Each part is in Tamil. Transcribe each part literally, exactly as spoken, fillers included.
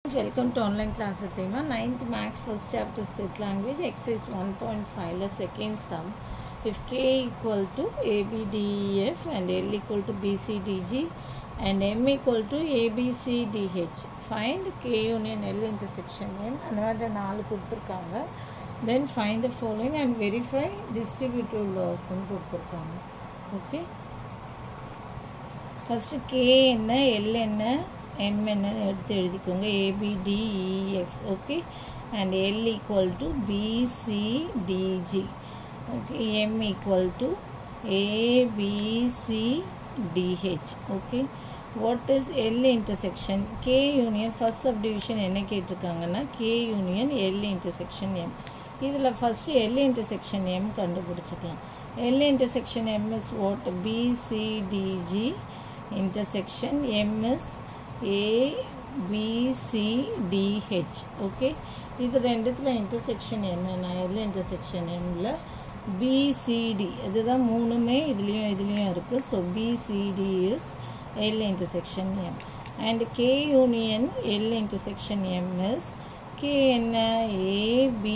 Welcome to online class with Emma. ninth Max first chapter set language exercise one point five the second sum. If k equal to a b d e f and l equal to b c d g and m equal to a b c d h, find k union l intersection m. Another நாலு கொடுத்திருக்காங்க. Then find the following and verify distributive laws ன்னு கொடுத்திருக்காங்க. Okay. First k என்ன l என்ன m என்ன எடுத்து எழுதிக்கோங்க. a b d e f. Okay, and l equal to b c d g. Okay, m equal to a b c d h. Okay, what is l intersection? K union first subdivision என்ன கேட்டிருக்காங்கன்னா k union l intersection m. இதுல first l intersection m கண்டுபிடிச்சுக்கலாம். l intersection m is what? b c d g intersection m is a b c d h. Okay, இது ரெண்டுத்துல intersection என்னன்னா l intersection m ல b c d இதுதான் மூணுமே இதுலயும் இதுலயும் இருக்கு. So b c d is l intersection m and k union l intersection m is k என்ன a b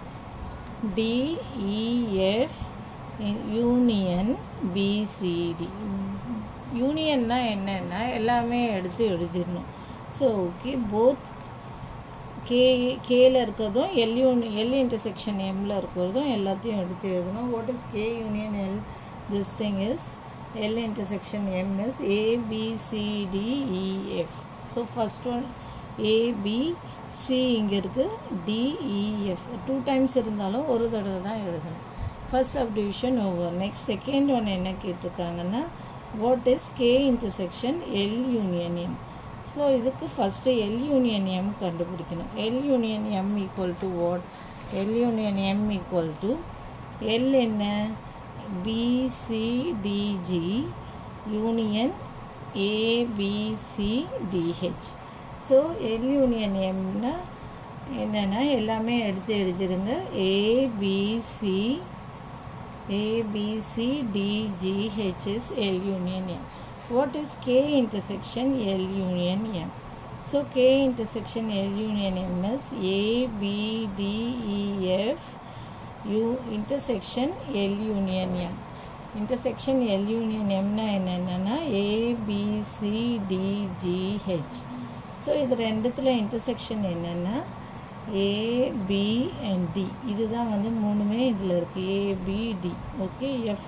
d e f union b c d. யூனியன்னா என்னன்னா எல்லாமே எடுத்து எழுதிடணும். ஸோ ஓகே, போத் கே கேல இருக்கிறதும் எல் யூனி எல் இன்டர்செக்ஷன் எம்ல இருக்கிறதும் எல்லாத்தையும் எடுத்து எழுதணும். What is K union L? This thing is L intersection M is A B C D E F. So first one A B C இங்கே இருக்கு, D E F two times இருந்தாலும் ஒரு தடவை தான் எழுதணும். First subdivision over. Next second one என்ன கேட்டிருக்காங்கன்னா what is k intersection l union m? so இதுக்கு first l union m கண்டுபிடிக்கணும். l union m equal to what? l union m equal to l என்ன b c d g union a b c d h. so l union m னா என்னன்னா எல்லாமே எடுத்து எழுதிருங்க. a b c A, B, C, D, G, H is L union M. What is K intersection L union M? So, K intersection L union M is A, B, D, E, F, U intersection L union M. Intersection L union M na enna A, B, C, D, G, H. So, இது ரெண்டுத்துல intersection என்னன்னா A, B and D. இதுதான் வந்து மூணுமே இதுல இருக்கு. A, B, D. Okay, F.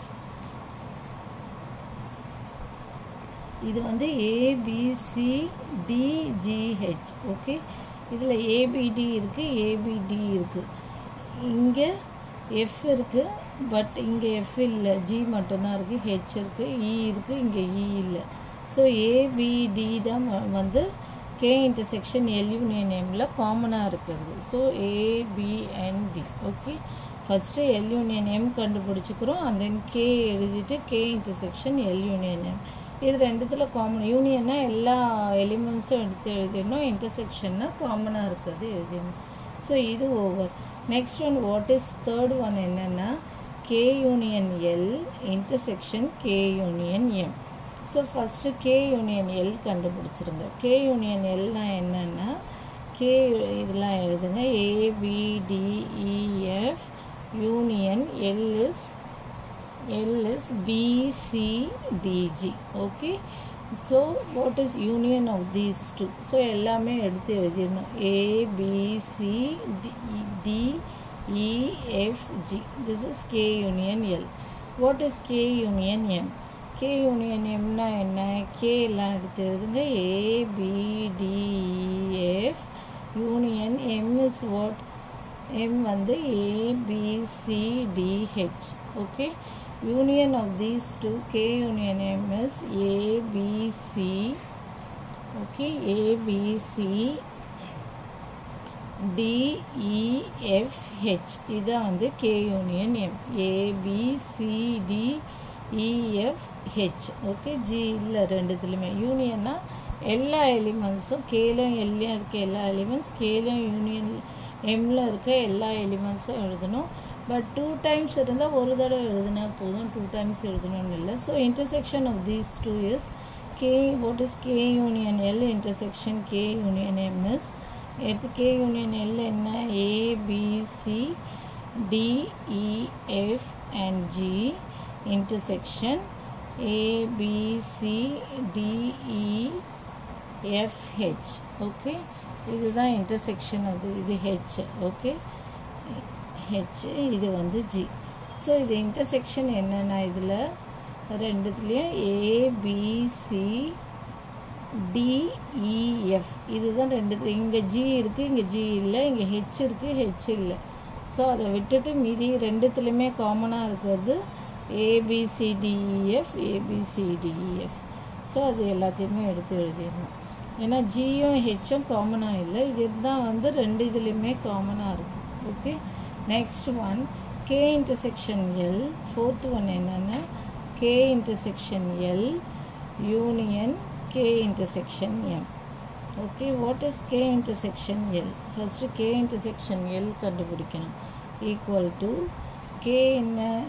இது வந்து A, B, C, D, G, H. Okay, இதுல A, B, D இருக்கு, A, B, D இருக்கு. இங்க F இருக்கு, பட் இங்க F இல்ல, G மட்டும்தான் இருக்கு. H இருக்கு, E இருக்கு, இங்க E இல்ல. ஸோ A, B, D தான் வந்து K intersection L union M ல காமனா இருக்குது. So A, B and D. Okay, first L union M கண்டுபிடிச்சுக்கிறோம். and then K எழுதிட்டு K intersection L union M. இது ரெண்டுத்துல காமன். யூனியன்னா எல்லா எலிமெண்ட்ஸும் எடுத்து எழுதிடணும், இன்டர்செக்ஷன்னா காமனா இருக்கிறது எழுதிடணும். ஸோ இது over. Next one what is third one என்னன்னா K union L intersection K union M. So first K union L கண்டுபிடிச்சிருங்க. K union Lனா என்னன்னா K இதெல்லாம் எழுதுங்க. A, B, D, E, F union L is L is B, C, D, G. Okay, so what is union of these two? So எல்லாமே எடுத்து எழுதிடணும். A, B, C, D, E, F, G. This is K union L. What is K union M? K union M னா என்ன? K எல்லாம் எடுத்து எழுதுங்க. A, B, D, E, F union M is what? M வந்து A, B, C, D, H. Okay, union of these two K union M is A, B, C. Okay, A, B, C, D, E, F, H. இதான் வந்து K union M. A, B, C, D, E, F, H. Okay, G இல்லை ரெண்டுத்துலையுமே. யூனியன்னா எல்லா எலிமெண்ட்ஸும் கேலையும் எல்லையும் இருக்க எல்லா எலிமெண்ட்ஸ், கேலையும் யூனியன் எம்ல இருக்க எல்லா எலிமெண்ட்ஸும் எழுதணும். பட் டூ டைம்ஸ் இருந்தால் ஒரு தடவை எழுதுனா போதும், டூ டைம்ஸ் எழுதணும்னு இல்லை. So intersection of these two is K, what is K union L intersection K union M is? It's K union L in A, B, C, D, E, F and G intersection A, B, C, D, E, F, H. Okay, this is the intersection of the, the H. Okay, H, this is G. So the intersection enna idhula renduthiliyum A, B, C, D, E, F. இதுதான் ரெண்டு இங்க G இருக்கு, இங்க G இல்ல, இங்க H இருக்கு, H இல்ல. சோ அத விட்டுட்டு மீதி ரெண்டுத்துலயுமே காமனா இருக்குது A, B, C, D, E, F, A, B, C, D, E, F. So அது எல்லாத்தையுமே எடுத்து எழுதிரணும். ஏனா G யும் H யும் காமனா இல்ல, இதுதான் வந்து ரெண்டு இதுலயுமே காமனா இருக்கு. Okay, next one K intersection L. fourth one என்னன்னா K intersection L union K intersection M. Okay, what is K intersection L? First K intersection L கண்டுபிடிக்கணும். Equal to K in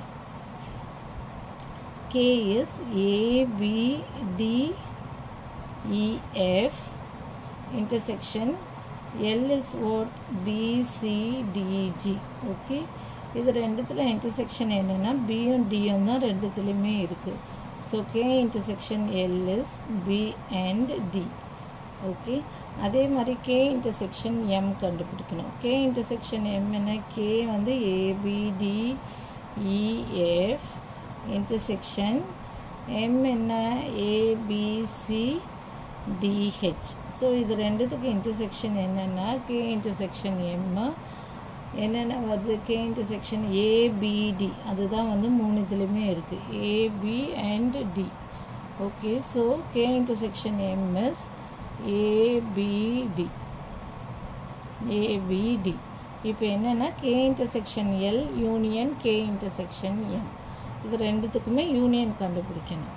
K is A, B, D, E, F intersection L is what? B, C, D, G. Okay, இது ரெண்டுத்துல intersection என்னன்னா B and D தான் ரெண்டுத்துலயுமே இருக்கு. So K intersection L is B and D. Okay, அதே மாதிரி K intersection M கண்டுபிடிக்கணும். K intersection M என்ன? K வந்து A, B, D, E, F intersection M என்ன? A, B, C, D, H. So இது ரெண்டுத்துக்கு intersection என்னன்னா K intersection M என்னென்ன வருது? K intersection A, B, D. அதுதான் வந்து மூணு இதுலயுமே இருக்கு, A, B and D. Okay, so K intersection M is A, B, D. A, B, D. இப்போ என்னன்னா K intersection L union K intersection M. இது ரெண்டுத்துக்குமே யூனியன் கண்டுபிடிக்கணும்.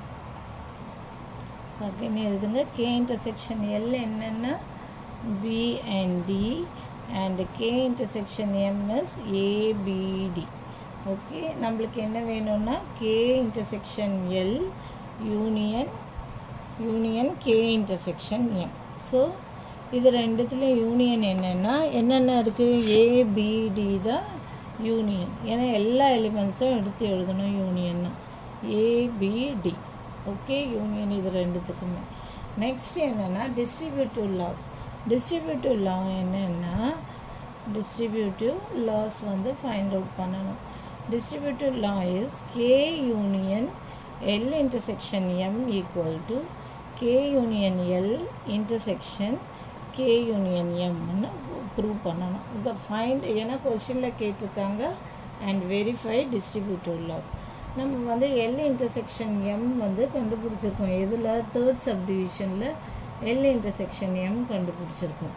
ஓகே, எழுதுங்க. K intersection L என்னன்னா B and D. and K intersection M is A, B, D. Okay, நம்மளுக்கு என்ன வேணும்னா K intersection L union union K intersection M. So இது ரெண்டுத்துல யூனியன் என்னன்னா என்னென்ன இருக்கு? A, B, D தான் யூனியன். ஏன்னா எல்லா எலிமெண்ட்ஸும் எடுத்து எழுதணும் யூனியன்னா A, B, D. Okay, union இது ரெண்டுத்துக்குமே. நெக்ஸ்ட் என்னன்னா டிஸ்ட்ரிபியூட்டிவ் லாஸ். டிஸ்ட்ரிபியூட்டிவ் லா என்னன்னா டிஸ்ட்ரிபியூட்டிவ் லாஸ் வந்து ஃபைண்ட் அவுட் பண்ணணும். Distributive law is K union L intersection M equal to K union L intersection K union Mன்னு ப்ரூவ் பண்ணணும். இதை ஃபைண்ட் ஏன்னா கொஸ்டினில் கேட்டிருக்காங்க அண்ட் வெரிஃபை டிஸ்ட்ரிபியூட்டிவ் லாஸ். நம்ம வந்து L இன்டர்செக்ஷன் M வந்து கண்டுபிடிச்சிருக்கோம். எதில்? தேர்ட் சப்டிவிஷனில் L intersection M கண்டுபிடிச்சிருக்கோம்.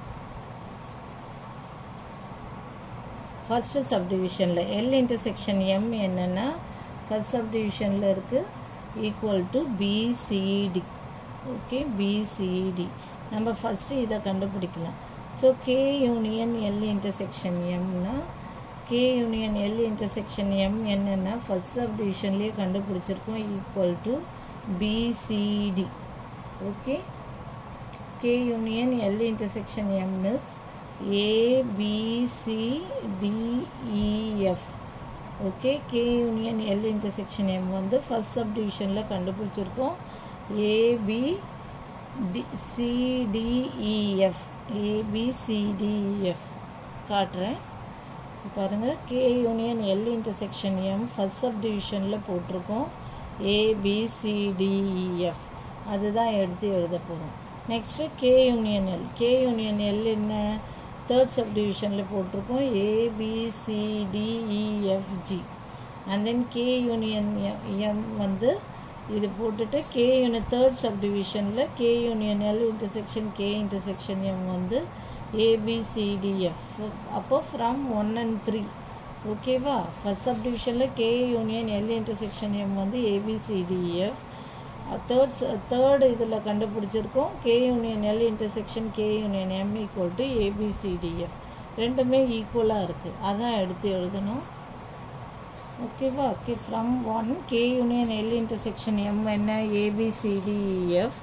ஃபர்ஸ்ட் சப்டிவிஷன்ல L intersection M என்னன்னா ஃபர்ஸ்ட் சப்டிவிஷன்ல இருக்கு equal to B C D. Okay, B C D நம்ம ஃபர்ஸ்ட் இதை கண்டுபிடிக்கலாம். So K union L intersection M னா K union L intersection M என்னன்னா ஃபர்ஸ்ட் சப்டிவிஷன்லயே கண்டுபிடிச்சிருக்கோம் equal to B C D. Okay, K union L intersection M is A, B, C, D, E, F. Okay, K union L intersection M வந்து first subdivision ல கண்டுபிடிச்சிருக்கோம். A, B, D, C, D, E, F. A, B, C, D, E, F. காட்டுறேன் பாருங்க. K union L intersection M first subdivision ல போட்டிருக்கோம். A, B, C, D, E, F. அதுதான் எடுத்து எழுத போறோம். Next K union L. K union L என்ன? தேர்ட் சப்டிவிஷன்ல போட்டிருக்கோம். A, B, C, D, E, F, G. And then K union M வந்து இது போட்டுட்டு K யூனியன் தேர்ட் சப்டிவிஷன்ல K union L intersection K intersection M வந்து A, B, C, D, F. அப்போ ஃப்ரம் ஒன் அண்ட் த்ரீ. ஓகேவா? ஃபர்ஸ்ட் சப்டிவிஷன்ல K union L intersection M வந்து A, B, C, D, F. Third third இதில் கண்டுபிடிச்சிருக்கோம் K union L intersection K union M equal to A, B, C, D, F. ரெண்டுமே ஈக்குவலாக இருக்குது, அதான் எடுத்து எழுதணும். ஓகேவா? Okay, from one K union L intersection M என்ன? A, B, C, D, E, F.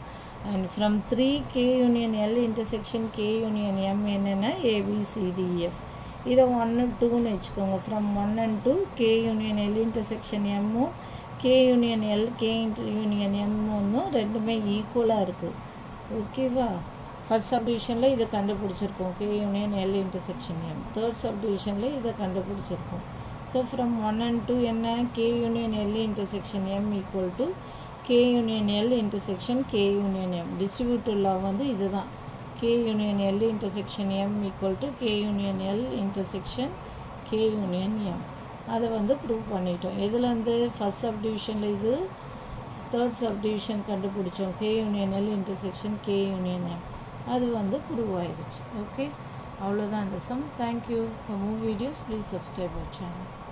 and from three K union L intersection K union M என்னன்னா A B C D F. இதை one and two னு வச்சுக்கோங்க. from one and two K union L intersection M K union L K union M ஒன்னும் ரெண்டுமே ஈக்குவலாக இருக்குது. ஓகேவா? ஃபர்ஸ்ட் சப்டிவிஷனில் இதை கண்டுபிடிச்சிருக்கோம். K union L intersection M. Third சப்டிவிஷனில் இதை கண்டுபிடிச்சிருக்கோம். So from one and two என்ன? K union L intersection M equal to K union L intersection K union M. Distributive law வந்து இதுதான். K union L intersection M equal to K union L intersection K union M. அதை வந்து ப்ரூவ் பண்ணிட்டோம். எதுலேருந்து? ஃபர்ஸ்ட் சப்டிவிஷனில் இது, தேர்ட் சப்டிவிஷன் கண்டுபிடிச்சோம். K union L intersection K union M. அது வந்து ப்ரூவ் ஆயிடுச்சு. ஓகே, அவ்வளோதான் இந்த sum. Thank you. For more videos please subscribe our channel.